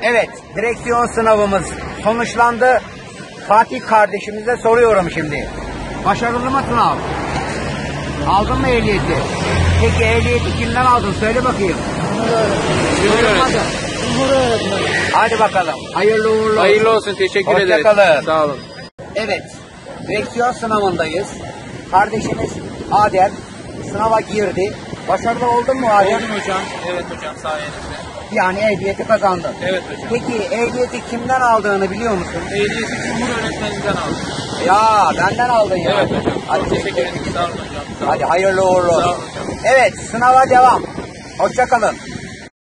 Evet, direksiyon sınavımız sonuçlandı. Fatih kardeşimize soruyorum şimdi. Başarılı mı sınav? Aldın mı ehliyeti? Peki ehliyeti kimden aldın? Söyle bakayım. Hadi bakalım. Hayırlı uğurlu olsun. Hayırlı olsun. Teşekkür ederiz. Hoşçakalın. Sağ olun. Evet, direksiyon sınavındayız. Kardeşimiz Adem sınava girdi. Başarılı oldun mu Adem? Oldum hocam. Evet hocam, sayenizde. Yani ehliyeti kazandın. Evet hocam. Peki ehliyeti kimden aldığını biliyor musun? Ehliyeti Cumhur öğretmeninden aldım. Ya benden aldın ya. Evet hocam. Hadi Çok teşekkür ederim. Sağ olun hocam. Sağ olun. Hadi hayırlı uğurlu olsun. Sağ olun hocam. Evet, sınava devam. Hoşça kalın.